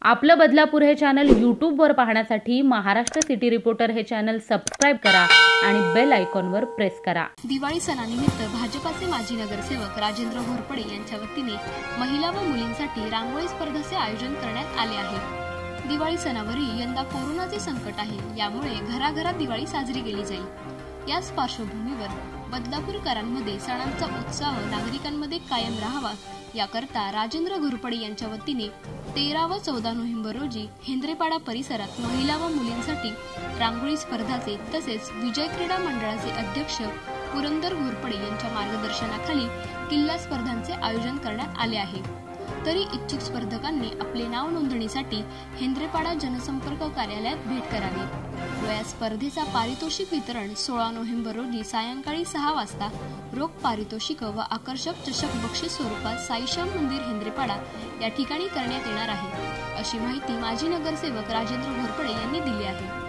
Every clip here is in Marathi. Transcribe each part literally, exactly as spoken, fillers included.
आपलं बदलापूर हे चॅनल यूट्यूबवर पाहण्यासाठी महाराष्ट्र सिटी रिपोर्टर हे चॅनल सबस्क्राइब करा आणि बेल आयकॉनवर प्रेस करा। दिवाळी सणानिमित्त भाजपाचे माजी नगरसेवक राजेंद्र घोरपडे यांच्या वतीने महिला व मुलींसाठी रांगोळी स्पर्धेचे आयोजन करण्यात आले आहे। दिवाळी सणावरही यंदा कोरोनाचे संकट आहे, यामुळे घराघरात दिवाळी साजरी केली जाईल। याच पार्श्वभूमीवर बदलापूरकरांमध्ये सणांचा उत्साह नागरिकांमध्ये कायम राहावा याकरता राजेंद्र घोरपडे यांच्या वतीने तेरा व चौदा नोव्हेंबर रोजी हेंद्रेपाडा परिसरात महिला व मुलींसाठी रांगोळी स्पर्धाचे तसेच विजय क्रीडा मंडळाचे अध्यक्ष पुरंदर घोरपडे यांच्या मार्गदर्शनाखाली किल्ला स्पर्धांचे आयोजन करण्यात आले आहे। तरी इच्छुक स्पर्धकांनी आपले नाव नोंदणीसाठी हेंद्रेपाडा जनसंपर्क कार्यालयात भेट करावी व या स्पर्धेचा पारितोषिक वितरण सोळा नोव्हेंबर रोजी सायंकाळी सहा वाजता रोख पारितोषिक व आकर्षक चषक बक्षीस स्वरूपात साईश्याम मंदिर हेंद्रेपाडा या ठिकाणी करण्यात येणार आहे, अशी माहिती माजी नगरसेवक राजेंद्र घोरपडे यांनी दिली आहे।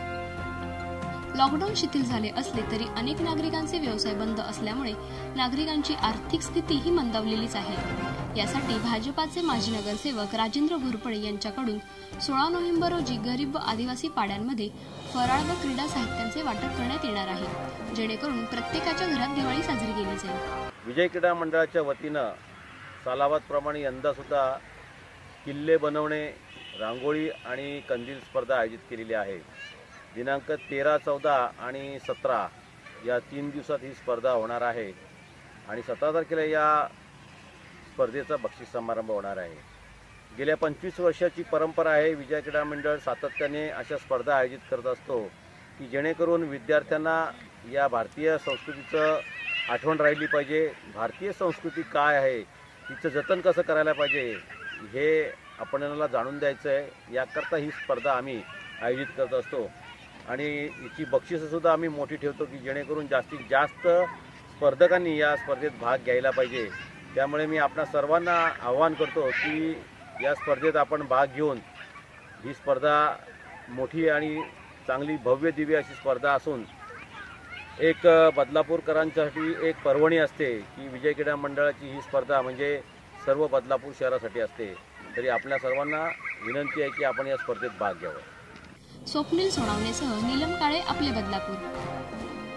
लॉकडाऊन शिथिल झाले असले तरी अनेक नागरिकांचे व्यवसाय बंद असल्यामुळे नागरिकांची आर्थिक स्थिती ही मंदावलेलीच आहे। यासाठी भाजपाचे माजी नगरसेवक राजेंद्र घोरपडे यांच्याकडून सोळा नोव्हेंबर रोजी गरीब व आदिवासी पाड्यांमध्ये फराळ व क्रीडा साहित्यांचे वाटप करण्यात येणार आहे, जेणेकरून प्रत्येकाच्या घरात दिवाळी साजरी केली जाईल। विजय क्रीडा मंडळाच्या वतीनं सालाबादप्रमाणे यंदा सुद्धा किल्ले बनवणे, रांगोळी आणि कंदील स्पर्धा आयोजित केलेली आहे। दिनांक तेरा चौदा आणि सतरा या तीन दिवसात ही स्पर्धा होणार आहे आणि सतरा तारखेला या स्पर्धेचा बक्षीस समारंभ होणार आहे। गेल्या पंचवीस वर्षाची परंपरा आहे, विजय क्रीडा मंडळ सातत्याने अशा स्पर्धा आयोजित करत असतो की जेणेकरून विद्यार्थ्यांना या भारतीय संस्कृतीचं आठवण राहिली पाहिजे, भारतीय संस्कृती काय आहे, तिचं जतन कसं करायला पाहिजे हे आपल्याला जाणून द्यायचं आहे। याकरता ही स्पर्धा आम्ही आयोजित करत असतो आणि याची बक्षीसंसुद्धा आम्ही मोठी ठेवतो की जेणेकरून जास्तीत जास्त स्पर्धकांनी या स्पर्धेत भाग घ्यायला पाहिजे। त्यामुळे मी आपणा सर्वांना आवाहन करतो की या स्पर्धेत आपण भाग घेऊन ही स्पर्धा मोठी आणि चांगली भव्य दिव्य अशी स्पर्धा असून एक बदलापूरकरांसाठी एक पर्वणी असते की विजय क्रीडा मंडळाची ही स्पर्धा म्हणजे सर्व बदलापूर शहरासाठी असते। तरी आपल्या सर्वांना विनंती आहे की आपण या स्पर्धेत भाग घ्यावा। स्वप्नील सोनावणेसह नीलम काळे, आपले बदलापूर।